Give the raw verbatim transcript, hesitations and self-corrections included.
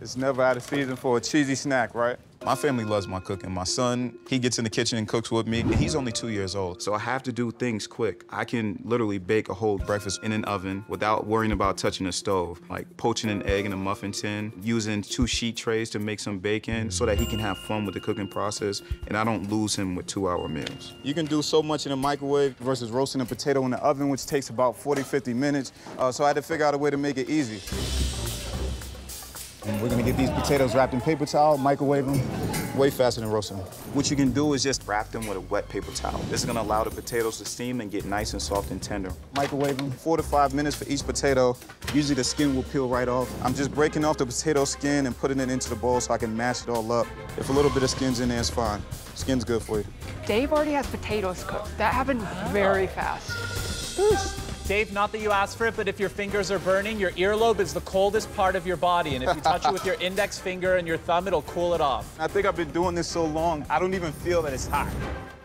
It's never out of season for a cheesy snack, right? My family loves my cooking. My son, he gets in the kitchen and cooks with me, and he's only two years old. So I have to do things quick. I can literally bake a whole breakfast in an oven without worrying about touching the stove. Like poaching an egg in a muffin tin, using two sheet trays to make some bacon so that he can have fun with the cooking process, and I don't lose him with two-hour meals. You can do so much in the microwave versus roasting a potato in the oven, which takes about forty, fifty minutes. Uh, so I had to figure out a way to make it easy. And we're gonna get these potatoes wrapped in paper towel, microwave them, way faster than roasting them. What you can do is just wrap them with a wet paper towel. This is gonna allow the potatoes to steam and get nice and soft and tender. Microwave them, four to five minutes for each potato. Usually the skin will peel right off. I'm just breaking off the potato skin and putting it into the bowl so I can mash it all up. If a little bit of skin's in there, it's fine. Skin's good for you. Dave already has potatoes cooked. That happened very fast. Whoosh. Dave, not that you asked for it, but if your fingers are burning, your earlobe is the coldest part of your body, and if you touch it with your index finger and your thumb, it'll cool it off. I think I've been doing this so long, I don't even feel that it's hot.